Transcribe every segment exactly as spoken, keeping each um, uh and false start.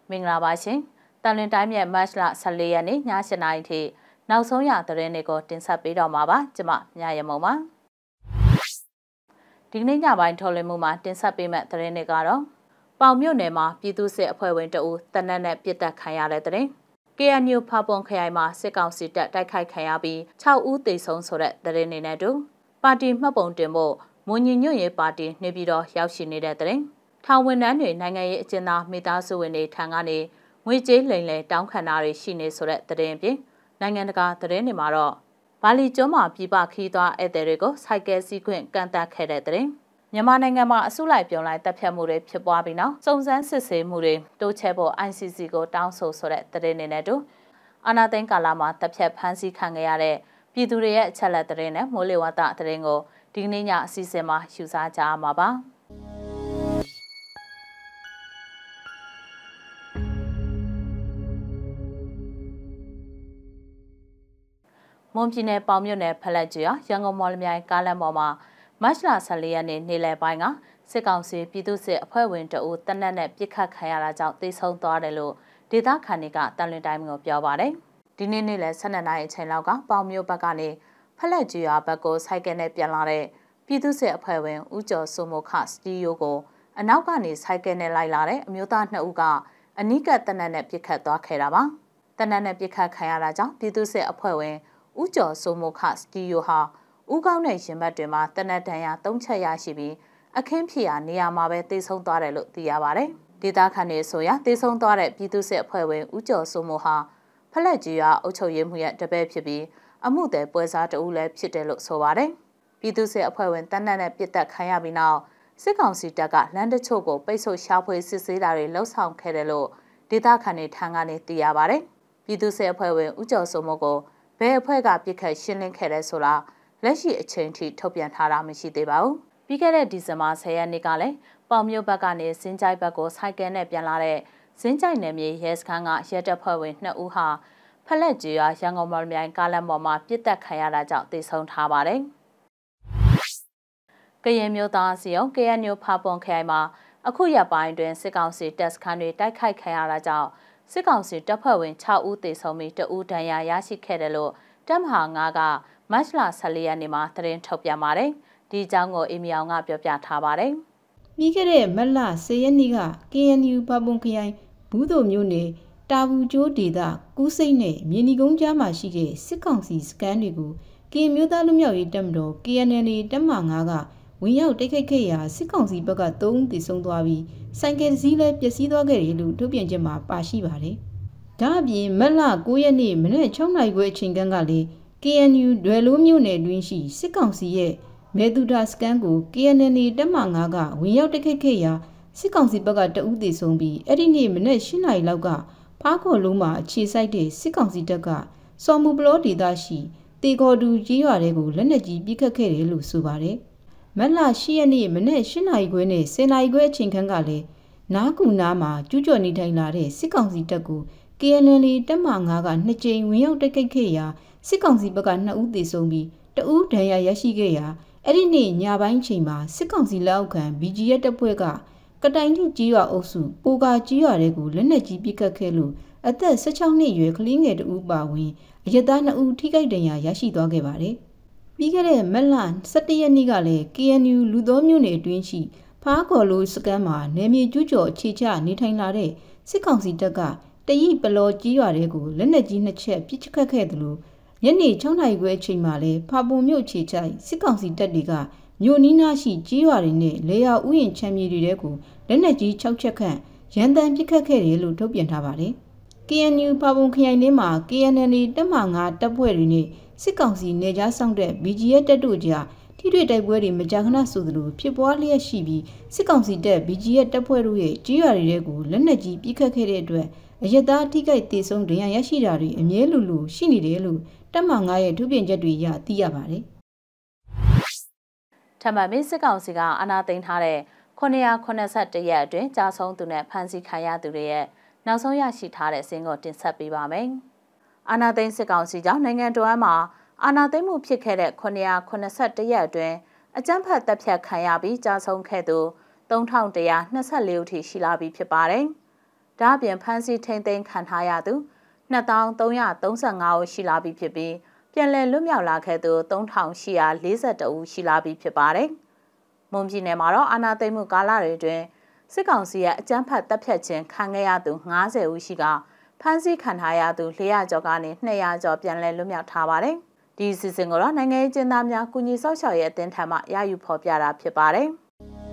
မင်္ဂလာပါရှင်တန်လွင်တိုင်းရဲ့မတ်လဆယ်လေးရက်နေ့ည၈နာရီထိနောက်ဆုံးရသတင်းတွေကိုတင်ဆက်ပေးတော့မှာပါကျွန်မမြရမုံပါဒီကနေ့ညပိုင်းထုတ်လွှင့်မှုမှာတင်ဆက်ပေးမယ့်သတင်းတွေကတော့ပေါင်မြို့နယ်မှာပြည်သူ့စစ်အဖွဲ့ဝင်တအူတနက်နဲ့ပြစ်တက်ခံရတဲ့သတင်း K N U ဖာပွန်ခရိုင်မှာစစ်ကောင်စီတပ်တိုက်ခိုက်ခံရပြီး၆ဦးသေဆုံးဆိုတဲ့သတင်းတွေနဲ့တူပါတီမှတ်ပုံတင်ဖို့မွန်ညီညွတ်ရေးပါတီနေပြည်တော်ရောက်ရှိနေတဲ့သတင်းထောင်ဝန်ထမ်းတွေနိုင်ငံရေးအကျဉ်းသားမိသားစုဝင်တွေထံကနေငွေကြေးလိမ်လည်တောင်းခံတာတွေရှိနေဆိုတဲ့သတင်းပြင်နိုင်ငံတကာသတင်းတွေမှာတော့ဘာလီကျွန်းမှာပြည်ပခီးသွားဧည့်သည်တွေကိုစိုက်ကဲစီးခွင့်ကန့်သတ်ခဲ့တဲ့သတင်းမြန်မာနိုင်ငံမှာအစုလိုက်ပြုံလိုက်တပ်ဖြတ်မှုတွေဖြစ်ပွားပြီးနောက်စုံစမ်းစစ်ဆေးမှုတွေတိုးချဲ့ဖို့ I C C ကိုတောင်းဆိုဆိုတဲ့သတင်းတွေနဲ့တူအာဏာသိမ်းကာလမှာတပ်ဖြတ်ဖမ်းဆီးခံခဲ့ရတဲ့ပြည်သူတွေရဲ့အချက်လက်သတင်းနဲ့မိုးလေဝသသတင်းကိုဒီကနေ့ညအစီအစဉ်မှာယူဆကြရမှာပါမွန်ပြည်နယ်ပေါင်မြို့နယ်ဖလက်ကျွာရန်ကုန်မော်လမြိုင်ကားလမ်းပေါ်မှာမတ်လဆယ်လေးရက်နေ့နေ့လယ်ပိုင်းကစစ်ကောင်စီပြည်သူ့စစ်အဖွဲ့ဝင်တအူတနက်နဲ့ပြစ်ခတ်ခံရတာကြောင့်သေဆုံးသွားတယ်လို့ဒေသခံတွေကတန်လွင်တိုင်းကိုပြောပါတယ်။ဒီနေ့နေ့လယ်၁၂နာရီအချိန်လောက်ကပေါင်မြို့ဘက်ကနေဖလက်ကျွာဘက်ကိုစိုက်ကဲနဲ့ပြန်လာတဲ့ပြည်သူ့စစ်အဖွဲ့ဝင်ဦးကျော်စိုးမိုခစတီယိုကိုအနောက်ကနေစိုက်ကဲနဲ့လိုက်လာတဲ့အမျိုးသားနှစ်ဦးကအနီးကပ်တနက်နဲ့ပြစ်ခတ်သွားခဲ့တာပါ။တနက်နဲ့ပြစ်ခတ်ခံရတာကြောင့်ပြည်သူ့စစ်အဖွဲ့ဝင်ဦးကျော်စိုးမိုခစတီယိုဟာဦးကောင်းတဲ့ရင်ဘတ်တွေမှာတနက်တန်ရသုံးချက်ရရှိပြီးအခင်းဖြစ်ရာနေရာမှာပဲတေဆုံးသွားတယ်လို့သိရပါတယ်။ဒေသခံတွေဆိုရတေဆုံးသွားတဲ့ပြည်သူ့စစ်အဖွဲ့ဝင်ဦးကျော်စိုးမိုဟာဖလက်ကြီးရွာအုပ်ချုပ်ရေးမှူးရဲ့တပည့်ဖြစ်ပြီးအမှုသည်ပွဲစားတဦးလည်းဖြစ်တယ်လို့ဆိုပါတယ်။ပြည်သူ့စစ်အဖွဲ့ဝင်တနက်နဲ့ပြစ်တက်ခံရပြီးနောက်စစ်ကောင်စီတပ်ကလမ်းတချို့ကိုပိတ်ဆို့ရှာဖွေစစ်ဆေးတာတွေလှုပ်ဆောင်ခဲ့တယ်လို့ဒေသခံတွေထံကနေသိရပါတယ်။ပြည်သူ့စစ်အဖွဲ့ဝင်ဦးကျော်စိုးမိုကိုဘယ်အဖွဲ့ကပြစ်ခတ်ရှင်းလင်းခဲ့တယ်ဆိုတာလက်ရှိအချိန်ထိထုတ်ပြန်ထားတာမရှိသေးပါဘူး။ပြီးခဲ့တဲ့ဒီဇင်ဘာဆယ်ရက်နေ့ကလည်းပေါင်မြို့ဘက်ကနေစင်းကြိုက်ဘက်ကိုစိုက်ကဲနဲ့ပြန်လာတဲ့စင်းကြိုက်နယ်မြေရဲစခန်းကရဲတပ်ဖွဲ့ဝင်နှစ်ဦးဟာဖလက်ကျွာရန်ကုန်မော်လမြိုင်ကားလမ်းပေါ်မှာပြစ်တက်ခံရတာကြောင့်သေဆုံးထားပါတယ်။ကရင်မျိုးသားစီယုံ K N U ဖာပွန်ခရိုင်မှာအခုရက်ပိုင်းတွင်စစ်ကောင်စီတပ်စခန်းတွေတိုက်ခိုက်ခံရတာကြောင့်စစ်ကောင်စီတပ်ဖွဲ့ဝင်၆ဦးသေဆုံးပြီးတဦးဒဏ်ရာရရှိခဲ့တယ်လို့တပ်မဟာ၅ကမတ်လဆယ်လေးရက်နေ့မှာသတင်းထုတ်ပြန်ပါတယ်။ဒီအကြောင်းကိုအေမီအောင်ကပြောပြထားပါတယ်။ပြီးခဲ့တဲ့မတ်လဆယ်ရက်နေ့က K N U ဖာပွန်ခရိုင်ဘူးသိုမြို့နယ်တာဘူးကျိုးဒေသကူးစိတ်နဲ့မြေနီကုန်းကြားမှာရှိတဲ့စစ်ကောင်စီစခန်းတွေကိုကရင်မျိုးသားလူမျိုးရေးတပ်မတော် K N L တပ်မဟာ၅ကဝင်ရောက်တိုက်ခိုက်ခဲ့ရာစစ်ကောင်စီဘက်ကသုံးဦးသေဆုံးသွားပြီးဆိုင်ကယ်စီးလည်းပျက်စီးသွားခဲ့တယ်လို့ထုတ်ပြန်ချက်မှာပါရှိပါတယ်။ဒါအပြင်မတ်လ၉ရက်နေ့မနေ့၆နာရီခွဲအချိန်ကန်းကလည်း K N U ဒွယ်လိုမြို့နယ်တွင်းရှိစစ်ကောင်စီရဲ့မဲတူတာစခန်းကို K N L တပ်မဟာ၅ကဝင်ရောက်တိုက်ခိုက်ခဲ့ရာစစ်ကောင်စီဘက်ကတဦးသေဆုံးပြီးအဲ့ဒီနေ့မနေ့၈နာရီလောက်ကဖားခေါ်လုံးမှာအခြေစိုက်တဲ့စစ်ကောင်စီတပ်ကစော်မူပလောဒေသရှိတေခေါ်တူကြီးရွာတွေကိုလက်နက်ကြီးပစ်ခတ်ခဲ့တယ်လို့ဆိုပါတယ်။မတ်လ၈ရက်နေ့မနေ့၈နာရီခွဲနဲ့၁၀နာရီခွဲအချိန်ခန့်ကလည်းနားကူနားမှာကျူးကျော်နေထိုင်လာတဲ့စစ်ကောင်စီတပ်ကို K N L တပ်မဟာ၅ကနှစ်ကြိမ်ဝင်ရောက်တိုက်ခိုက်ခဲ့ရာစစ်ကောင်စီဘက်ကနှစ်ဦးသေဆုံးပြီးတဦးဒဏ်ရာရရှိခဲ့ရာအဲ့ဒီနေ့ညပိုင်းချိန်မှာစစ်ကောင်စီလက်အောက်ခံ B G F တပ်ဖွဲ့ကကတိုင်ထိကြီးရွာအုပ်စုပိုကာကြီးရွာတွေကိုလက်နက်ကြီးပစ်ခတ်ခဲ့လို့အသက်၁၆နှစ်အရွယ်ကလေးငယ်တဦးပါဝင်အရသားနှစ်ဦးထိခိုက်ဒဏ်ရာရရှိသွားခဲ့ပါတယ်။ပြီးခဲ့တဲ့မတ်လ၁၁ရက်နေ့ကလည်း K N U လူသောမြို့နယ်အတွင်းရှိဖားခေါ်လိုစကန်မှာနယ်မြေကျူးကျော်အခြေချနေထိုင်လာတဲ့စစ်ကောင်စီတပ်ကတရီပလောကြီးရွာတွေကိုလက်နက်ကြီးနှစ်ချက်ပစ်ခတ်ခဲ့တယ်လို့ညနေ၆နာရီခွဲအချိန်မှာလည်းဖာပွန်မြို့ခြေချိုက်စစ်ကောင်စီတပ်တွေကမြို့နီးနားရှိကြီးရွာတွေနဲ့လေယာဥယျာဉ်ချမ်းမြေတွေကိုလက်နက်ကြီး၆ချက်ခန့်ရန်တမ်းပစ်ခတ်ခဲ့တယ်လို့ထုတ်ပြန်ထားပါတယ်။ K N U ဖာပွန်ခရိုင်ထဲမှာ K N L တပ်မဟာ၅တပ်ဖွဲ့တွေနဲ့စစ်ကောင်စီနေကြားဆောင်တဲ့ B G F တပ်တို့ကြားထိတွေ့တိုက်ပွဲတွေမကြာခဏဆိုသလိုဖြစ်ပွားလျက်ရှိပြီးစစ်ကောင်စီတပ် B G F တပ်ဖွဲ့တို့ရဲ့ကြီးရွာတွေကိုလက်နက်ကြီးပစ်ခတ်ခဲ့တဲ့အတွက်အရသားထိခိုက်ဒေဆုံးဒဏ်ရာရရှိတာတွေအမြဲလိုလိုရှိနေတယ်လို့တပ်မဟာ၅ရဲ့ထုတ်ပြန်ချက်တွေရသိရပါတယ်။ထပ်မံပြီးစစ်ကောင်စီကအာဏာသိမ်းထားတဲ့ခုနှစ်ရာခုနှစ်ဆယ့်တစ်ရက်အတွင်းကြာဆုံးသူနဲ့ဖမ်းဆီးခံရသူတွေရဲ့နောက်ဆုံးရရှိထားတဲ့စာရင်းကိုတင်ဆက်ပေးပါမယ်။အာဏာသိမ်းစစ်ကောင်စီကြောင့်နိုင်ငံတော်မှာအာဏာသိမ်းမှုဖြစ်ခဲ့တဲ့ခုနှစ်ရာခုနှစ်ဆယ့်တစ်ရက်အတွင်းအကြမ်းဖက်တပ်ဖြတ်ခံရပြီးကြာဆုံးခဲ့သူသုံးထောင်တစ်ရာနှစ်ဆယ့်လေးဦးထိရှိလာပြီဖြစ်ပါတယ်။ဒါအပြင်ဖမ်းဆီးထိန်းသိမ်းခံထားရသူနှစ်သောင်းသုံးရာသုံးဆယ့်ငါးဦးရှိလာပြီဖြစ်ပြီးပြန်လည်လွတ်မြောက်လာခဲ့သူသုံးထောင်ရှစ်ရာလေးဆယ်တစ်ဦးရှိလာပြီဖြစ်ပါတယ်။မွန်ပြည်နယ်မှာတော့အာဏာသိမ်းမှုကာလတွေအတွင်းစစ်ကောင်စီရဲ့အကြမ်းဖက်တပ်ဖြတ်ခြင်းခံခဲ့ရသူငါးဆယ်ဦးရှိကဖမ်းဆီးခံထားရသူ၄ရာကျော်ကနေနှစ်ရာကျော်ပြန်လည်လွတ်မြောက်ထားပါတယ်။ဒီစီစဉ်ကိုတော့နိုင်ငံရေးကျင်းသားများကုညီဆောက်ရှောက်ရဲ့အသင်းထံမှရယူဖော်ပြတာဖြစ်ပါတယ်။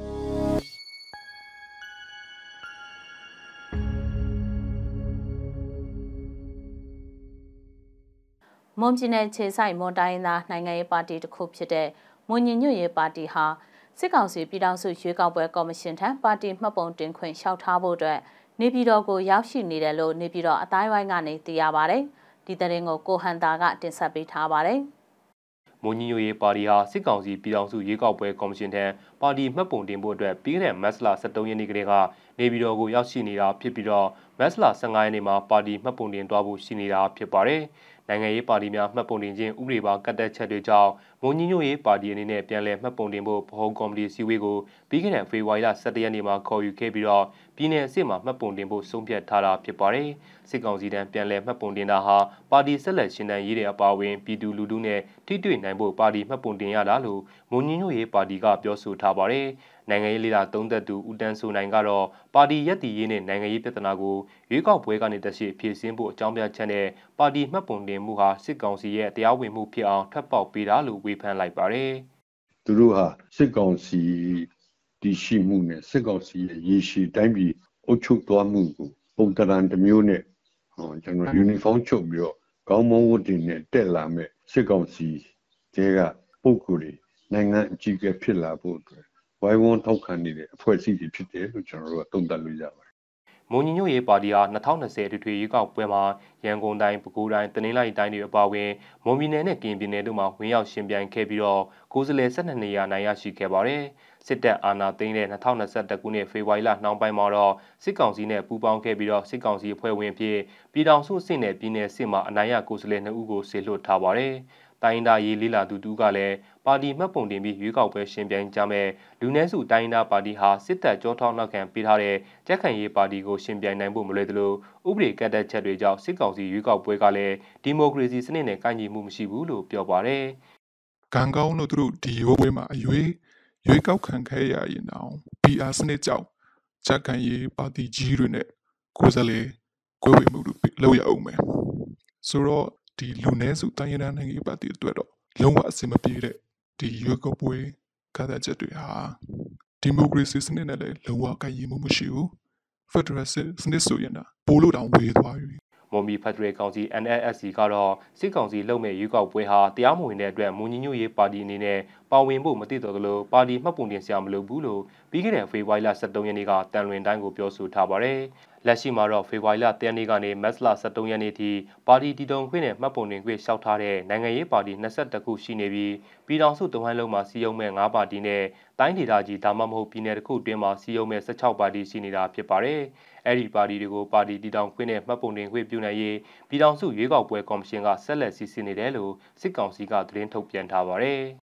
မွန်ပြည်နယ်ခြေဆိုင်မွန်တိုင်းသားနိုင်ငံရေးပါတီတစ်ခုဖြစ်တဲ့မွန်ညီညွတ်ရေးပါတီဟာစစ်ကောင်စီပြည်ထောင်စုရွေးကောက်ပွဲကော်မရှင်ထံပါတီမှတ်ပုံတင်ခွင့်လျှောက်ထားဖို့အတွက်နေပြည်တော်ကိုရောက်ရှိနေတယ်လို့နေပြည်တော်အတိုင်းဝိုင်းကနေသိရပါတယ်။ဒီသတင်းကိုကိုဟန်တာကတင်ဆက်ပေးထားပါတယ်။မွန်ညီညွတ်ရေးပါတီဟာစစ်ကောင်စီပြည်ထောင်စုရွေးကောက်ပွဲကော်မရှင်ထံပါတီမှတ်ပုံတင်ဖို့အတွက်ပြီးခဲ့တဲ့မတ်လဆယ်သုံးရက်နေ့ကတည်းကနေပြည်တော်ကိုရောက်ရှိနေတာဖြစ်ပြီးတော့မတ်လဆယ်ငါးရက်နေ့မှာပါတီမှတ်ပုံတင်သွားဖို့ရှိနေတာဖြစ်ပါတယ်။နိုင်ငံရေးပါတီများမှတ်ပုံတင်ခြင်းဥပဒေပါကတ်သက်ချက်တွေကြောင့်မွန်ညီညွတ်ရေးပါတီအနေနဲ့ပြန်လည်မှတ်ပုံတင်ဖို့ဗဟိုကော်မတီစည်းဝေးကိုပြီးခဲ့တဲ့ဖေဖော်ဝါရီလဆယ်တစ်ရက်နေ့မှာခေါ်ယူခဲ့ပြီးတော့ပြည်내အဆင့်မှာမှတ်ပုံတင်ဖို့ဆုံးဖြတ်ထားတာဖြစ်ပါတယ်။စစ်ကောင်စီတန်းပြန်လည်မှတ်ပုံတင်တာဟာပါတီဆက်လက်ရှင်တန်းရေးတဲ့အပါအဝင်ပြည်သူလူထုနဲ့ထိတွေ့နိုင်ဖို့ပါတီမှတ်ပုံတင်ရတာလို့မွန်ညီညွတ်ရေးပါတီကပြောဆိုထားပါတယ်။နိုင်ငံရေးလေလာသုံးသက်သူဦးတန်းစိုးနိုင်ကတော့ပါတီရက်တီရေးနဲ့နိုင်ငံရေးပြဿနာကိုရွေးကောက်ပွဲကနေတရှိဖြည့်ဆင်းဖို့အကြောင်းပြချက်နဲ့ပါတီမှတ်ပုံတင်မှုဟာစစ်ကောင်စီရဲ့တရားဝင်မှုဖြစ်အောင်ထွက်ပေါက်ပေးတာလို့ဝေဖန်လိုက်ပါတယ်။သူတို့ဟာစစ်ကောင်စီတည်ရှိမှုနဲ့စစ်ကောင်စီရဲ့ရေရှည်တိုင်းပြည်အုပ်ချုပ်သွားမှုကိုပုံတရံတစ်မျိုးနဲ့ဟောကျွန်တော်ယူနီဖောင်းချုပ်ပြီးတော့ကောင်းမွန်ဝတ်တွေနဲ့တက်လာမဲ့စစ်ကောင်စီတဲကပုဂ္ဂိုလ်တွေနိုင်ငံအကြီးအကဲဖြစ်လာဖို့အတွက်ဝိုင်းဝန်းထောက်ခံနေတဲ့အဖွဲ့အစည်းတွေဖြစ်တယ်လို့ကျွန်တော်တို့ကသုံးသပ်လို့ရပါတယ်။မွန်ညီညွတ်ရေးပါတီဟာ၂၀၂၀ထွေထွေရွေးကောက်ပွဲမှာရန်ကုန်တိုင်း၊ပဲခူးတိုင်း၊တနင်္သာရီတိုင်းတွေအပါအဝင်မွန်ပြည်နယ်နဲ့ကရင်ပြည်နယ်တို့မှာဝင်ရောက်ရှင်ပြိုင်ခဲ့ပြီးတော့ကိုယ်စားလှယ်၁၂နေရာနိုင်ရရှိခဲ့ပါတယ်။စစ်တပ်အာဏာသိမ်းတဲ့၂၀၂၁ခုနှစ်ဖေဖော်ဝါရီလနှောင်းပိုင်းမှာတော့စစ်ကောင်စီနဲ့ပူးပေါင်းခဲ့ပြီးတော့စစ်ကောင်စီအဖွဲ့ဝင်ဖြစ်ပြည်ထောင်စုအဆင့်နဲ့ပြည်နယ်အဆင့်မှာအနိုင်ရကိုယ်စားလှယ်နှစ်ဦးကိုဆေလွှတ်ထားပါတယ်။တိုင်းဒေသရေးလေးလာသူတူကလည်းပါတီမှတ်ပုံတင်ပြီးရွေးကောက်ပွဲရှင်ပြိုင်ကြမဲ့လူနည်းစုတိုင်းဒေသပါတီဟာစစ်တပ်ကြောထောက်နောက်ခံပေးထားတဲ့ကြက်ခံရေးပါတီကိုရှင်ပြိုင်နိုင်ဖို့မလွယ်သလိုဥပဒေကတ်သက်ချက်တွေကြောင့်စစ်ကောင်စီရွေးကောက်ပွဲကလည်းဒီမိုကရေစီစနစ်နဲ့ကိုင်ညီမှုမရှိဘူးလို့ပြောပါတယ်။ကံကောင်းတို့သူတို့ဒီရွေးပွဲမှာအရွေးရွေးကောက်ခံခဲ့ရရင်တော့ ပီ အာ စနစ်ကြောင့်ကြက်ခံရေးပါတီကြီးတွေနဲ့ကိုယ်စားလှယ်ကွဲဝေမှုတွေလုပ်ရအောင်မယ်။ဆိုတော့ဒီလူနည်းစုတိုင်းရင်းသားနိုင်ငံရေးပါတီအတွက်တော့လုံးဝအဆင်မပြေတဲ့ဒီရွေးကောက်ပွဲကားချက်တွေဟာဒီမိုကရေစီစနစ်နဲ့လည်းလုံးဝကိုင်ရမှုမရှိဘူးဖက်ဒရယ်စနစ်ဆိုရင်တော့ပိုလို့တောင်ဝေးသွားပြီမွန်ပြည်ဖက်ဒရယ်ကောင်စီ N L S C ကတော့စစ်ကောင်စီလုပ်မဲ့ရွေးကောက်ပွဲဟာတရားမဝင်တဲ့အတွက်မွန်ညီညွတ်ရေးပါတီအနေနဲ့ပါဝင်ဖို့မသိတော်သလိုပါတီမှတ်ပုံတင်စရာမလိုဘူးလို့ပြီးခဲ့တဲ့ဖေဖော်ဝါရီလဆယ်သုံးရက်နေ့ကတန်လွင်တိုင်းကိုပြောဆိုထားပါတယ်။လက်ရှိမှာတော့ဖေဖော်ဝါရီလတရက်နေ့ကနေမတ်လဆယ်သုံးရက်နေ့ထိပါတီတည်တုံခွင့်နဲ့မှတ်ပုံတင်ခွင့်လျှောက်ထားတဲ့နိုင်ငံရေးပါတီ၂၁ခုရှိနေပြီးပြည်ထောင်စုတဝန်းလုံးမှာစီယုံမဲ့၅ပါတီနဲ့တိုင်းဒေသကြီးဒါမှမဟုတ်ပြည်နယ်တစ်ခုတွင်းမှာစီယုံမဲ့၁၆ပါတီရှိနေတာဖြစ်ပါတယ်။အဲ့ဒီပါတီတွေကိုပါတီတည်ထောင်ခွင့်နဲ့မှတ်ပုံတင်ခွင့်ပြုနိုင်ရေးပြည်ထောင်စုရွေးကောက်ပွဲကော်မရှင်ကဆက်လက်စီစဉ်နေတယ်လို့စစ်ကောင်စီကသတင်းထုတ်ပြန်ထားပါတယ်။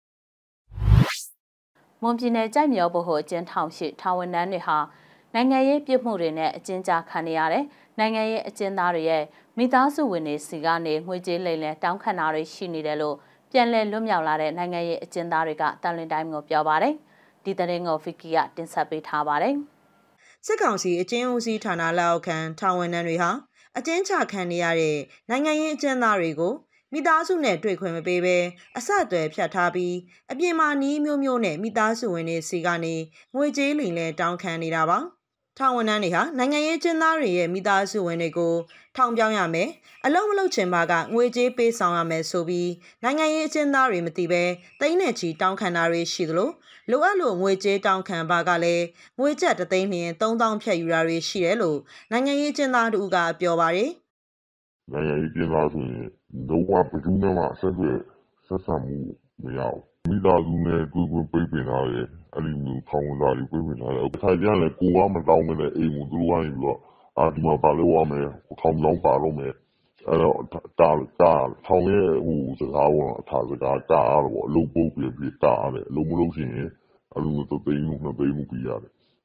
မွန်ပြည်နယ်ကြိုက်မြော်ဘို့အကျဉ်းထောင်ရှိထောင်ဝန်ထမ်းတွေဟာနိုင်ငံရေးပြစ်မှုတွေနဲ့အကျဉ်းချခံနေရတဲ့နိုင်ငံရေးအကျဉ်းသားတွေရဲ့မိသားစုဝင်တွေစီကနေငွေကြေးလိမ်လည်တောင်းခံတာတွေရှိနေတယ်လို့ပြန်လည်လွတ်မြောက်လာတဲ့နိုင်ငံရေးအကျဉ်းသားတွေကတန်လွင်တိုင်းကိုပြောပါတယ်။ဒီသတင်းကိုဖီကီကတင်ဆက်ပေးထားပါတယ်။စစ်ကောင်စီအကျဉ်းဦးစီးဌာနလက်အောက်ခံထောင်ဝန်ထမ်းတွေဟာအကျဉ်းချခံနေရတဲ့နိုင်ငံရေးအကျဉ်းသားတွေကိုမိသားစုနဲ့တွေ့ခွင့်မပေးဘဲအဆက်အသွယ်ဖြတ်ထားပြီးအပြင်မှာနီးမျိုးမျိုးနဲ့မိသားစုဝင်တွေစီကနေငွေကြေးလိမ်လည်တောင်းခံနေတာပါ။ထောင်ဝန်ထမ်းတွေဟာနိုင်ငံရေးကျင်းသားတွေရဲ့မိသားစုဝင်တွေကိုထောင်ပြောင်းရမယ်အလုံးမလုံးချင်ပါကငွေကြေးပေးဆောင်ရမယ်ဆိုပြီးနိုင်ငံရေးကျင်းသားတွေမသိဘဲတိမ့်နဲ့ချီတောင်းခံတာတွေရှိသလိုလိုအပ်လို့ငွေကြေးတောင်းခံပါကလည်းငွေကျပ်တသိန်းနှင့်သုံးသောင်းဖြတ်ယူတာတွေရှိတယ်လို့နိုင်ငံရေးကျင်းသားတို့ကပြောပါတယ်။နိုင်ငံရေးကျင်းသားဆိုရင်လုံးဝဘယ်သူမှမဆက်သွယ်ဆက်ဆံမှုမရဘူး။မိသားစုနဲ့တွေ့ခွင့်ပိတ်ပင်ထားတယ်။အဲ့ဒီမျိုးထောင်ဝင်သားတွေပိတ်ပင်ထားတယ်။ခိုင်ပြန်လည်းကိုကမတောင်းမနဲ့အိမ်ကိုသူတို့ကနေပြီးတော့အာဒီမှာပါလို့ရမယ်။ထောင်ပြောင်းပါလို့မယ်။အဲ့တော့တာတာထောင်ရဲ့ဟိုစကားပေါ်အထာစကားတာတော့အလုံးပုတ်ပြပြတာတယ်။အလုံးမလုံးရှင်အဲ့လိုမျိုးသိန်းလို့နှစ်သိန်းလို့ပြရတယ်။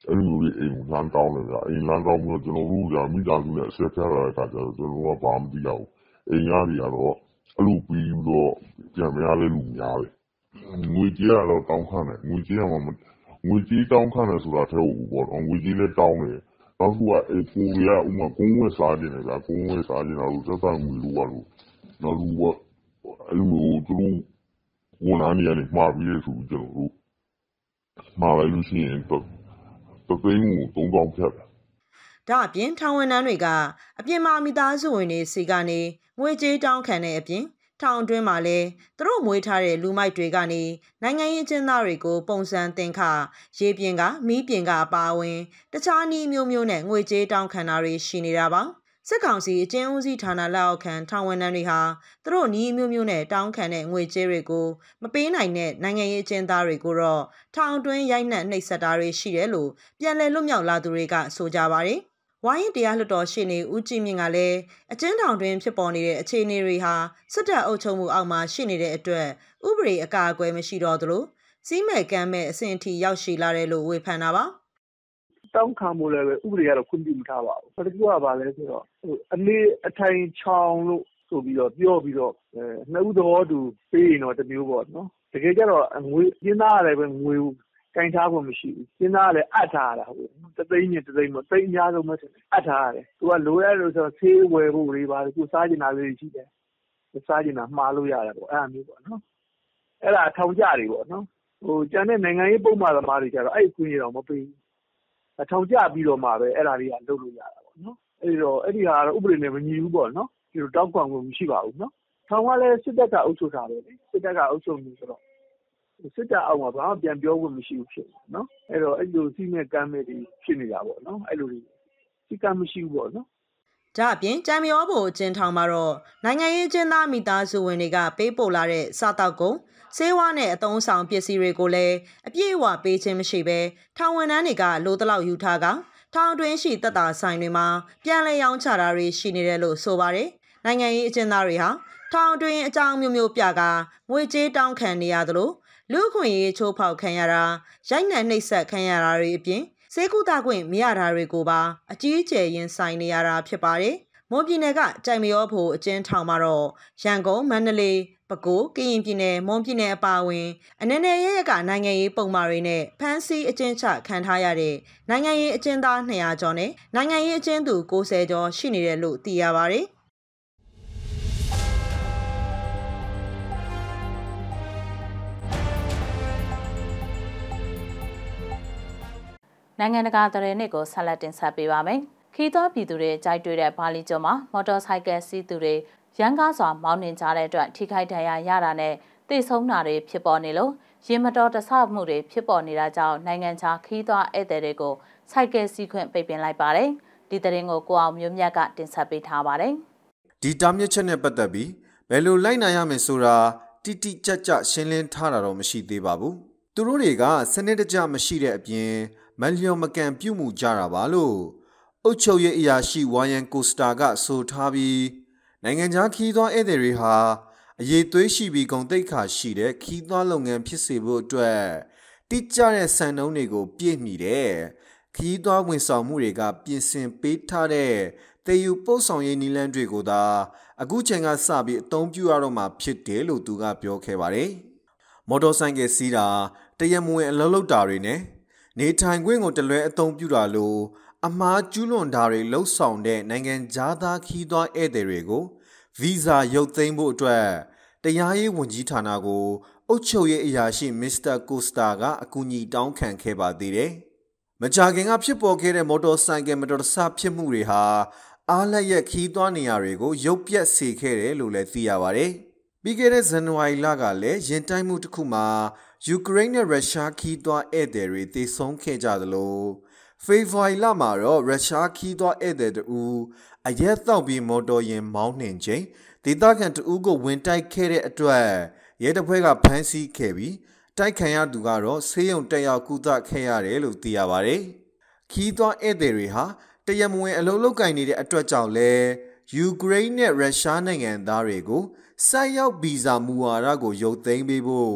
အဲ့လိုမျိုးအိမ်လမ်းတောင်းတယ်ဗျအိမ်လမ်းတောင်းပြီးတော့ကျွန်တော်တို့ကမိသားစုနဲ့ဆက်ဆက်ရတဲ့အခါကျတော့ကျွန်တော်တို့ကဘာမှမသိရဘူးအိမ်သားတွေကတော့အဲ့လိုပြီးတော့ပြန်မရတဲ့လူများတယ်ငွေကြေးကတော့တောင်းခံတယ်ငွေကြေးကမှငွေကြေးတောင်းခံတယ်ဆိုတာတဲ့ဟုတ်ပေါ့ငွေကြေးလည်းတောင်းတယ်နောက်တစ်ခုကအေးကိုရဥမာကုန်းဝဲစားနေတယ်ဗျကုန်းဝဲစားနေတော့သက်သာငွေလိုရလို့နောက်လူကအဲ့လိုမျိုးသူတို့ဝန်ထမ်းတွေကနေမှာပြီးရဆိုကျွန်တော်တို့မှာလိုက်လို့ရှိရင်တော့တသိန်းကိုသုံးပေါင်းဖြတ်တယ်ဒါအပြင်ထောင်ဝန်ထမ်းတွေကအပြင်မှာမိသားစုဝင်တွေစီကနေငွေကြေးတောင်းခံတဲ့အပြင်ထောင်အတွင်းမှာလည်းသူတို့မွေးထားတဲ့လူမိုက်တွေကနေနိုင်ငံရေးအကျဉ်းသားတွေကိုပုံစံသင်္ခရေပြင်ကမီးပြင်ကအပါအဝင်တခြားနည်းမျိုးမျိုးနဲ့ငွေကြေးတောင်းခံတာတွေရှိနေတာပါစစ်ကောင်စီအကျဉ်းဦးစီးဌာနလက်အောက်ခံထောင်ဝန်ထမ်းတွေဟာသူတို့နည်းမျိုးမျိုးနဲ့တောင်းခံတဲ့ငွေကြေးတွေကိုမပေးနိုင်တဲ့နိုင်ငံရေးအကျဉ်းသားတွေကိုတော့ထောင်တွင်းရိုက်နှက်နှိပ်စက်တာတွေရှိတယ်လို့ပြန်လည်လွတ်မြောက်လာသူတွေကဆိုကြပါတယ်ဝိုင်းတရားလွှတ်တော်ရှေ့နေဦးကြည်မြင့်ကလည်းအကျဉ်းထောင်တွင်ဖြစ်ပေါ်နေတဲ့အခြေအနေတွေဟာစစ်တပ်အုပ်ချုပ်မှုအောက်မှာရှိနေတဲ့အတွက်ဥပဒေအကာအကွယ်မရှိတော့သလိုစီးမဲ့ကမ်းမဲ့အဆင့်အထိရောက်ရှိလာတယ်လို့ဝေဖန်တာပါတောင်းခံမှုလည်းပဲဥပဒေကတော့ခွင့်ပြုမထားပါဘူး။တကူကပါလဲဆိုတော့အမေအထိုင်ချောင်းလို့ဆိုပြီးတော့ပြောပြီးတော့နှစ်ဦးသဘောတူပေးရင်တော့တမျိုးပေါ့နော်။တကယ်ကြတော့ငွေကျင်းသားရတယ်ပဲငွေကင်ထားဖို့မရှိဘူး။ကျင်းသားလည်းအပ်ထားရတာဟုတ်။တသိန်းနဲ့တသိန်းပေါ့။သိန်းအများဆုံးပဲအပ်ထားရတယ်။သူကလိုရလို့ဆိုဆေးဝယ်ဖို့တွေပါကိုစားကျင်တာလေးရှိတယ်။စားကျင်တာမှားလို့ရတယ်ပေါ့အဲ့အမျိုးပေါ့နော်။အဲ့ဒါထောင်ကြတွေပေါ့နော်။ဟိုကျန်တဲ့နိုင်ငံရေးပုံမှန်သမားတွေကျတော့အဲ့အခွင့်အရေးတော့မပေးဘူး။အထောင်ကျပြီးတော့မှပဲအဲ့ဒါတွေကလုပ်လို့ရတာပေါ့နော်အဲ့တော့အဲ့ဒီဟာတော့ဥပဒေနဲ့မညီဘူးပေါ့နော်ဒီလိုတောက်ကွန်ကိုမရှိပါဘူးနော်ထောင်ကလည်းစစ်တပ်ကအုပ်ချုပ်တာပဲလေစစ်တပ်ကအုပ်ချုပ်နေဆိုတော့စစ်တပ်အောက်မှာဘာမှပြန်ပြောဖို့မရှိဘူးဖြစ်နေနော်အဲ့တော့အဲ့လိုစီးမဲ့ကမ်းမဲ့တွေဖြစ်နေတာပေါ့နော်အဲ့လိုတွေစီကမ်းမရှိဘူးပေါ့နော်ဒါအပြင်ကြံမြောဖို့အကျဉ်းထောင်မှာတော့နိုင်ငံရေးကျင်းသားမိသားစုဝင်တွေကပေးပို့လာတဲ့စားတောက်ကုန်ဆေးဝါးနဲ့အသုံးဆောင်ပစ္စည်းတွေကိုလည်းအပြည့်အဝပေးခြင်းမရှိဘဲထောင်ဝန်ထမ်းတွေကလိုတလောက်ယူထားကထောင်တွင်းရှိတပ်သားဆိုင်တွေမှာပြန်လည်ရောင်းချတာတွေရှိနေတယ်လို့ဆိုပါတယ်။နိုင်ငံရေးအကျဉ်းသားတွေဟာထောင်တွင်းအကြောင်းမျိုးမျိုးပြကငွေကြေးတောင်းခံနေရသလိုလူခွင့်ရေးချိုးဖောက်ခံရတာရိုက်နှက်နှိပ်စက်ခံရတာတွေအပြင်စေကုသခွင့်မရတာတွေကိုပါအကြီးအကျယ်ရင်ဆိုင်နေရတာဖြစ်ပါတယ်။မွန်ပြည်နယ်ကကြိုင်မရောဖို့အကျဉ်းထောင်မှာတော့ရန်ကုန်မန္တလေးပဲခူးကရင်ပြည်နယ်မွန်ပြည်နယ်အပါအဝင်အနေနဲ့ရရကနိုင်ငံရေးပုံမှားတွေနဲ့ဖမ်းဆီးအကျဉ်းချခံထားရတဲ့နိုင်ငံရေးအကျဉ်းသားနှစ်ရာကျော်နဲ့နိုင်ငံရေးအကျဉ်းသူကိုးဆယ်ကျော်ရှိနေတယ်လို့သိရပါတယ်နိုင်ငံတကာသတင်းတွေကိုဆက်လက်တင်ဆက်ပေးပါမယ်။ခီးသောပြည်သူတွေကြိုက်တွေ့တဲ့ဘာလီကျွန်းမှာမော်တော်ဆိုင်ကယ်စီးသူတွေရန်ကားစွာမောင်းနှင်ကြတဲ့အတွက်ထိခိုက်ဒဏ်ရာရတာနဲ့သိဆုံးတာတွေဖြစ်ပေါ်နေလို့ရေမတော်တဆမှုတွေဖြစ်ပေါ်နေတာကြောင့်နိုင်ငံခြားခီးသွားဧည့်သည်တွေကိုဆိုင်ကယ်စီးခွင့်ပိတ်ပင်လိုက်ပါတယ်။ဒီသတင်းကိုကိုအောင်မျိုးမြတ်ကတင်ဆက်ပေးထားပါတယ်။ဒီတားမြစ်ချက်နဲ့ပတ်သက်ပြီးဘယ်လိုလိုက်နိုင်ရမယ်ဆိုတာတိတိကျကျရှင်းလင်းထားတာတော့မရှိသေးပါဘူး။သူတို့တွေကစနစ်တကျမရှိတဲ့အပြင်မလျော်မကန်ပြုမှုကြတာပါလို့အုတ်ချုပ်ရဲ့အရာရှိဝါယန်ကိုစတာကဆိုထားပြီးနိုင်ငံခြားခီးသွွားဧည့်သည်တွေဟာအရေးသွေးရှိပြီးဂုဏ်သိက္ခာရှိတဲ့ခီးသွွားလုပ်ငန်းဖြစ်စေဖို့အတွက်တိကျတဲ့စံနှုန်းတွေကိုပြည့်မီတဲ့ခီးသွွားဝန်ဆောင်မှုတွေကပြင်ဆင်ပေးထားတဲ့တည်ယူပို့ဆောင်ရေးနည်းလမ်းတွေကိုသာအခုချိန်ကစပြီးအသုံးပြုရတော့မှာဖြစ်တယ်လို့သူကပြောခဲ့ပါတယ်။မော်တော်ဆိုင်ကယ်စီးတာတရမဝင်အလုပ်လုပ်တာတွေနဲ့နေထိုင်ခွင့်ကိုတလွဲအသုံးပြုတာလို့အမှားကျူးလွန်တာတွေလှုပ်ဆောင်တဲ့နိုင်ငံသားခီးသွွားဧည့်သည်တွေကိုဗီဇာရုပ်သိမ်းဖို့အတွက်တရားရေးဝန်ကြီးဌာနကိုအုပ်ချုပ်ရေးအရာရှိမစ္စတာကိုစတာကအကူအညီတောင်းခံခဲ့ပါသေးတယ်။မကြာခင်ကဖြစ်ပေါ်ခဲ့တဲ့မော်တော်ဆိုင်ကယ်မတော်တဆဖြစ်မှုတွေဟာအားလက်ရက်ခီးသွွားနေရာတွေကိုရုပ်ပြက်စေခဲ့တယ်လို့လည်းသိရပါတယ်။ပြီးခဲ့တဲ့ဇန်နဝါရီလကလည်းရင်တိုက်မှုတစ်ခုမှာယူကရိန်းနဲ့ရုရှားခီးသွွားဧည့်သည်တွေသေဆုံးခဲ့ကြသလိုဖေဖော်ဝါရီလမှာတော့ရုရှားခီးသွွားဧည့်သည်တို့အရက်တောက်ပြီးမော်တော်ယာဉ်မောင်းနှင်ခြင်းဒေသခံတဦးကိုဝင်တိုက်ခဲ့တဲ့အတွက်ရဲတပ်ဖွဲ့ကဖမ်းဆီးခဲ့ပြီးတိုက်ခံရသူကတော့ဆေးရုံတက်ရောက်ကုသခဲ့ရတယ်လို့သိရပါတယ်။ခီးသွွားဧည့်သည်တွေဟာတရမဝင်အလုပ်လုပ်ကိုင်နေတဲ့အတွက်ကြောင့်လဲယူကရိန်းနဲ့ရုရှားနိုင်ငံသားတွေကိုစိုက်ရောက်ဗီဇာမူဝါဒကိုရုပ်သိမ်းပေးဖို့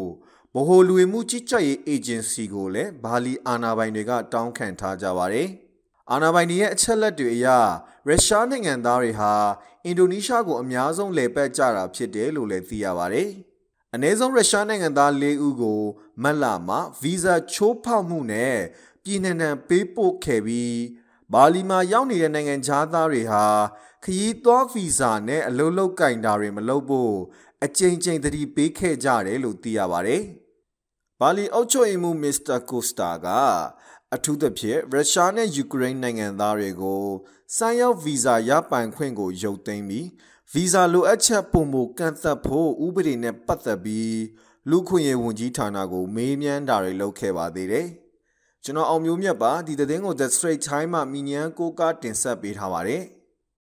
ဗဟိုလူဝင်မှုကြီးကြပ်ရေးအေဂျင်စီကိုလည်းဘာလီအာဏာပိုင်တွေကတောင်းခံထားကြပါတယ်။အာဏာပိုင်တွေရဲ့အချက်လက်တွေအရရုရှားနိုင်ငံသားတွေဟာအင်ဒိုနီးရှားကိုအများဆုံးလည်ပတ်ကြတာဖြစ်တယ်လို့လည်းသိရပါတယ်။အနည်းဆုံးရုရှားနိုင်ငံသား၄ဦးကိုမတ်လမှာဗီဇာချိုးဖောက်မှုနဲ့ပြည်နှံတံပေးပို့ခဲ့ပြီးဘာလီမှာရောက်နေတဲ့နိုင်ငံခြားသားတွေဟာခရီးသွားဗီဇာနဲ့အလုပ်လုပ်ကင်တာတွေမလုပ်ဖို့အကြိမ်ကြိမ်သတိပေးခဲ့ကြတယ်လို့သိရပါတယ်။ဘာလီအုပ်ချုပ်ရေးမှူးမစ္စတာကိုစတာကအထူးသဖြင့်ရုရှားနဲ့ယူကရိန်းနိုင်ငံသားတွေကိုဆိုင်းရောက်ဗီဇာရပိုင်ခွင့်ကိုရုပ်သိမ်းပြီးဗီဇာလိုအပ်ချက်ပုံမကန့်သက်ဖို့ဥပဒေနဲ့ပတ်သက်ပြီးလူခွင့်ရေးဝန်ကြီးဌာနကိုမေးမြန်းတာတွေလုပ်ခဲ့ပါသေးတယ်။ကျွန်တော်အောင်မျိုးမြတ်ပါဒီသတင်းကို The Straits Times မှာမိနျန်းကိုကားတင်ဆက်ပေးထားပါတယ်။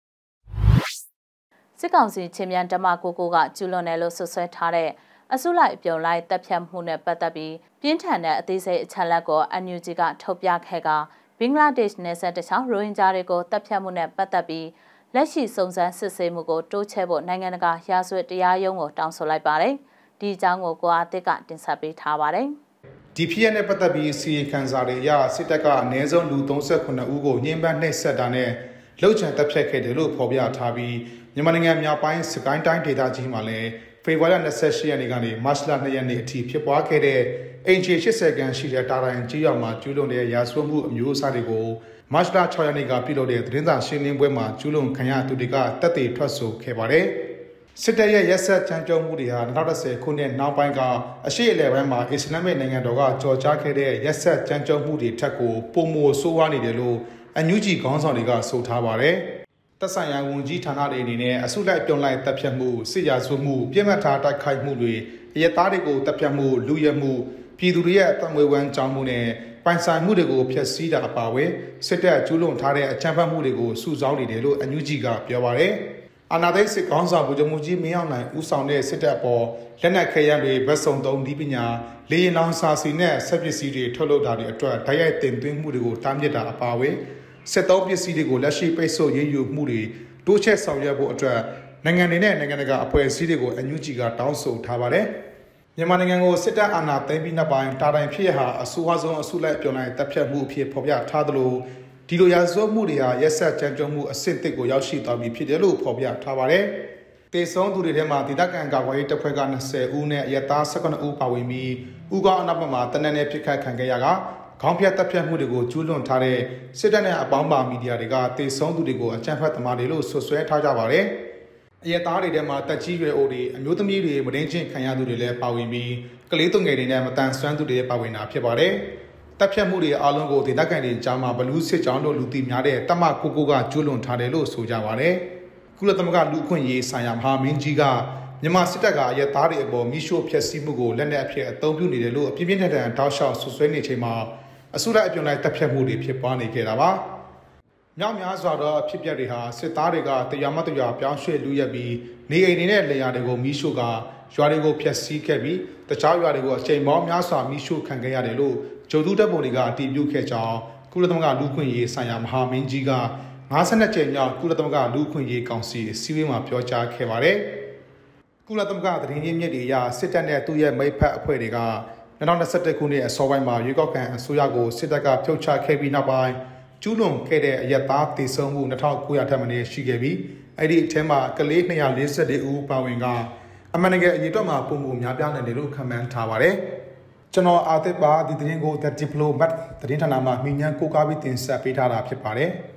စစ်ကောင်စီချင်းမြန်ဓမ္မကိုကိုကကျူးလွန်တယ်လို့ဆွဆွဲထားတဲ့အစုလိုက်အပြုံလိုက်တပ်ဖြတ်မှုနဲ့ပတ်သက်ပြီးပြင်းထန်တဲ့အသေးစိတ်အချက်လက်ကို အန်ယူဂျီ ကထုတ်ပြခဲ့ကဘင်္ဂလားဒေ့ရှ်နယ်စပ်တခြားရိုဟင်ဂျာတွေကိုတပ်ဖြတ်မှုနဲ့ပတ်သက်ပြီးလက်ရှိစုံစမ်းစစ်ဆေးမှုကိုတိုးချဲ့ဖို့နိုင်ငံတကာရာဇဝတ်တရားရုံးကိုတောင်းဆိုလိုက်ပါတယ်။ဒီအကြောင်းကိုကိုအားတစ်ကတင်ဆက်ပေးထားပါတယ်။ဒီဖြစ်ရပ်နဲ့ပတ်သက်ပြီးစီရင်ခံစာတွေအရစစ်တပ်ကအနည်းဆုံးလူ၃၉ဦးကိုညှဉ်းပန်းနှိပ်စက်တာနဲ့လှုပ်ချန်တပ်ဖြတ်ခဲ့တယ်လို့ဖော်ပြထားပြီးမြန်မာနိုင်ငံမြောက်ပိုင်းစကိုင်းတိုင်းဒေသကြီးမှာလည်းဖေဖော်ဝါရီလ၂၈ရက်နေ့ကနေမတ်လ၂ရက်နေ့အထိဖြစ်ပွားခဲ့တဲ့အင်ဂျီ၈၀ခန်းရှိတဲ့တာတိုင်းကြီးရွာမှာကျူးလွန်တဲ့ရာဇဝတ်မှုအမျိုးအစားတွေကိုမတ်လ၆ရက်နေ့ကပြုလုပ်တဲ့သတင်းစာရှင်းလင်းပွဲမှာကျူးလွန်ခံရသူတွေကတပ်တွေထွက်ဆိုခဲ့ပါတယ်။စစ်တပ်ရဲ့ရက်စက်ကြမ်းကြုတ်မှုတွေဟာ၂၀၁၀ခုနှစ်နောက်ပိုင်းကအရှေ့အလယ်ပိုင်းမှာအစ္စလာမစ်နိုင်ငံတော်ကကြော်ကြားခဲ့တဲ့ရက်စက်ကြမ်းကြုတ်မှုတွေထက်ကိုပိုမိုဆိုးဝါးနေတယ်လို့အန်ယူဂျီခေါင်းဆောင်တွေကဆိုထားပါတယ်။သက်ဆိုင်ရာဝန်ကြီးဌာနတွေအနေနဲ့အစုလိုက်ပြုံလိုက်တပ်ဖြတ်မှုစစ်ရာဇဝတ်မှုပြစ်မှတ်ထားတိုက်ခိုက်မှုတွေအရက်သားတွေကိုတပ်ဖြတ်မှုလူရဲမှုပြည်သူတွေရဲ့အသက်မွေးဝမ်းကြောင်းမှုနဲ့ပိုင်ဆိုင်မှုတွေကိုဖျက်ဆီးတာအပါအဝင်စစ်တပ်ကျူးလွန်ထားတဲ့အကြမ်းဖက်မှုတွေကိုစုဆောင်းနေတယ်လို့အန်ယူဂျီကပြောပါတယ်။အာဏာသိမ်းစစ်ကောင်ဆောင်ဗိုလ်ချုပ်မှူးကြီးမင်းအောင်လှိုင်ဦးဆောင်တဲ့စစ်တပ်အပေါ်လက်နက်ခဲယမ်းတွေဗတ်စုံသုံးဒီပညာလေယာဉ်လောင်စာဆီနဲ့ဆက်ပစ္စည်းတွေထုတ်လုပ်တာတွေအတွက်တိုက်ရိုက်တင်သွင်းမှုတွေကိုတားမြစ်တာအပါအဝင်စစ်တောပစ္စည်းတွေကိုလက်ရှိပိတ်ဆို့ရေးယူမှုတွေတိုးချဲ့ဆောင်ရွက်ဖို့အတွက်နိုင်ငံတွေနဲ့နိုင်ငံတကာအဖွဲ့အစည်းတွေကိုအန်ယူဂျီကတောင်းဆိုထားပါတယ်။မြန်မာနိုင်ငံကိုစစ်တပ်အာဏာသိမ်းပြီးနောက်ပိုင်းတာတိုင်ဖြစ်ရဟာအဆိုးအဆုံးအစုလိုက်ပြောင်းလိုက်တပ်ဖြတ်မှုအဖြစ်ဖော်ပြထားသလိုဒီလိုရာဇဝတ်မှုတွေဟာရက်စက်ကြမ်းကြုတ်မှုအဆင့်တစ်ကိုရောက်ရှိသွားပြီဖြစ်တယ်လို့ဖော်ပြထားပါတယ်။တေဆုံးသူတွေထဲမှာဒေသခံကာကွယ်ရေးတပ်ဖွဲ့က၂၀ဦးနဲ့အရက်သား၁၇ဦးပါဝင်ပြီးဥကောင်းအနောက်ဘက်မှာတနက်နေ့ပြစ်ခတ်ခံခဲ့ရကခေါင်းဖြတ်တပ်ဖြတ်မှုတွေကိုကျူးလွန်ထားတဲ့စစ်တပ်နဲ့အပေါင်းပါမီဒီယာတွေကတေဆုံးသူတွေကိုအကြမ်းဖက်သမားတွေလို့ဆွဆွဲထားကြပါတယ်။အရက်သားတွေထဲမှာတက်ကြီးရွယ်အိုတွေအမျိုးသမီးတွေမဒင်းချင်းခံရသူတွေလည်းပါဝင်ပြီးကလေးသူငယ်တွေနဲ့မတန်ဆွမ်းသူတွေပါဝင်တာဖြစ်ပါတယ်။တပ်ဖြတ်မှုတွေအားလုံးကိုဒေသခံတွေကြားမှာဘလူးစစ်ကြောင်းတို့လူသိများတဲ့တမကိုကိုကကျူးလွန်ထားတယ်လို့ဆိုကြပါတယ်။ကုလသမဂ္ဂလူ့အခွင့်အရေးဆိုင်ရာမဟာမင်းကြီးကမြန်မာစစ်တပ်ကအရက်သားတွေအပေါ်မိရှို့ဖျက်ဆီးမှုကိုလက်နက်အဖြစ်အသုံးပြုနေတယ်လို့အပြင်းပြင်းထန်ထန်တောက်လျှောက်ဆွဆွဲနေချိန်မှာအစုလိုက်အပြုံလိုက်တပ်ဖြတ်မှုတွေဖြစ်ပွားနေခဲ့တာပါ။မြောက်များစွာသောအဖြစ်အပျက်တွေဟာစစ်သားတွေကတရားမတရားပြောင်းရွှေ့လူရက်ပြီးနေအိမ်တွေနဲ့လေယာတွေကိုမိရှို့ကရွာတွေကိုဖျက်ဆီးခဲ့ပြီးတခြားရွာတွေကိုအချိန်ပေါင်းများစွာမိရှို့ခံခဲ့ရတယ်လို့ဂျိုသူတပ်ပုံတွေကအတည်ပြုခဲ့ကြောင်းကုလသမဂ္ဂလူ့အခွင့်အရေးဆိုင်ရာမဟာမင်းကြီးက၅၂ကြိမ်မြောက်ကုလသမဂ္ဂလူ့အခွင့်အရေးကောင်စီအစည်းအဝေးမှာပြောကြားခဲ့ပါတယ်။ကုလသမဂ္ဂသတင်းရင်းမြစ်တွေအရစစ်တပ်နဲ့သူ့ရဲ့မိတ်ဖက်အဖွဲ့တွေက၂၀၂၁ခုနှစ်အစောပိုင်းမှာရွေးကောက်ခံအစိုးရကိုစစ်တပ်ကဖြုတ်ချခဲ့ပြီးနောက်ပိုင်းကျူးလွန်ခဲ့တဲ့အရက်သားတေဆုံးမှု၂၉၀၀ထက်မနည်းရှိခဲ့ပြီးအဲ့ဒီအထက်မှာကလေး၂၄၄ဦးပါဝင်ကအမှန်တကယ်အရေးတော့မှာပုံပုံများပြားနေတယ်လို့ခန့်မှန်းထားပါတယ်။ကျွန်တော်အာသစ်ပါဒီသတင်းကို The Diplomat သတင်းဌာနမှာမိညာကိုကားပြီးတင်ဆက်ပေးထားတာဖြစ်ပါတယ်။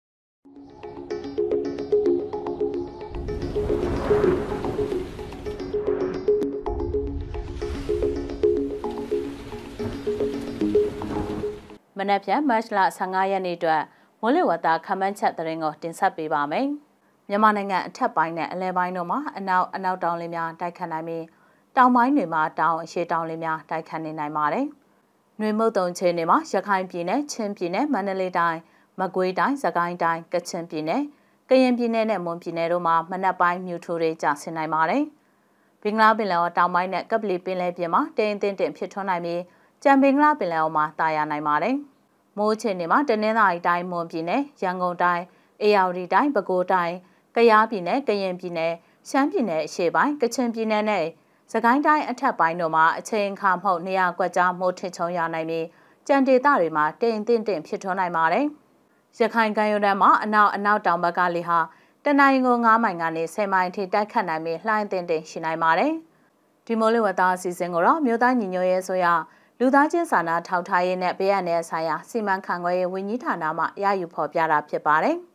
မနက်ဖြန်မတ်လ၁၅ရက်နေ့အတွက်မိုးလေဝသခန့်မှန်းချက်သတင်းကိုတင်ဆက်ပေးပါမယ်။မြန်မာနိုင်ငံအထက်ပိုင်းနဲ့အလယ်ပိုင်းတို့မှာအနောက်အနောက်တောင်လေများတိုက်ခတ်နိုင်ပြီးတောင်ပိုင်းတွေမှာတောင်အရှေ့တောင်လေများတိုက်ခတ်နေနိုင်ပါတယ်။နွေမုတ်တုံချေနေမှာရခိုင်ပြည်နယ်၊ချင်းပြည်နယ်၊မန္တလေးတိုင်း၊မကွေးတိုင်း၊စကိုင်းတိုင်း၊ကချင်ပြည်နယ်၊ကရင်ပြည်နယ်နဲ့မွန်ပြည်နယ်တို့မှာမနက်ပိုင်းမြူထိုတွေကျဆင်းနိုင်ပါတယ်။ဘင်္ဂလားပင်လယ်အော်တောင်ပိုင်းနဲ့ကပလီပင်လယ်ပြင်မှာတိမ်အထင်တင်ဖြစ်ထွန်းနိုင်ပြီးကြံဘင်္ဂလားပင်လယ်အော်မှာတာယာနိုင်ပါတယ်။မိုးချေနေမှာတနင်္သာရီတိုင်းမွန်ပြည်နယ်ရန်ကုန်တိုင်းအေရဝတီတိုင်းပဲခူးတိုင်းကယားပြည်နယ်ကရင်ပြည်နယ်ရှမ်းပြည်နယ်အရှေ့ပိုင်းကချင်ပြည်နယ်နဲ့စကိုင်းတိုင်းအထက်ပိုင်းတို့မှာအချိန်အခါမဟုတ်နေရာကွက်ကြားမိုးထစ်ချုံရနိုင်ပြီးကြံဒေသတွေမှာတိမ်တင့်တင့်ဖြစ်ထွန်းနိုင်ပါတယ်။ရခိုင်ကမ်းရိုးတန်းမှာအနောက်အနောက်တောင်ဘက်ကလေဟာတနင်္ဂနွေငါးမိုင်ကနေဆယ်မိုင်ထိတိုက်ခတ်နိုင်ပြီးလှိုင်းတင့်တင့်ရှိနိုင်ပါတယ်။ဒီမိုးလေဝသအစီအစဉ်ကိုတော့မြို့သားညီညွတ်ရေးဆိုရလူသားချင်းစာနာထောက်ထားရေးနဲ့ဘေးအန္တရာယ်ဆိုင်ရာစီမံခန့်ခွဲရေးဝန်ကြီးဌာနမှရယူဖော်ပြတာဖြစ်ပါတယ်။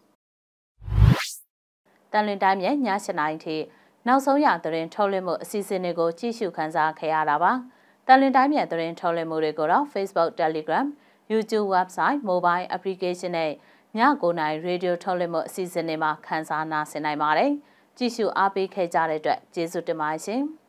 တန်လွင်တိုင်းရဲ့ည၈နာရီထိနောက်ဆုံးရသတင်းထုတ်လွှင့်မှုအစီအစဉ်တွေကိုကြည့်ရှုခန်းစားခဲ့ရတာပါ။တန်လွင်တိုင်းရဲ့သတင်းထုတ်လွှင့်မှုတွေကိုတော့ Facebook, Telegram, YouTube website, mobile application နဲ့ညကိုနိုင် radio ထုတ်လွှင့်မှုအစီအစဉ်တွေမှာခန်းစားနာဆင်နိုင်ပါတယ်။ကြည့်ရှုအားပေးခဲ့ကြတဲ့အတွက်ကျေးဇူးတင်ပါတယ်ရှင်။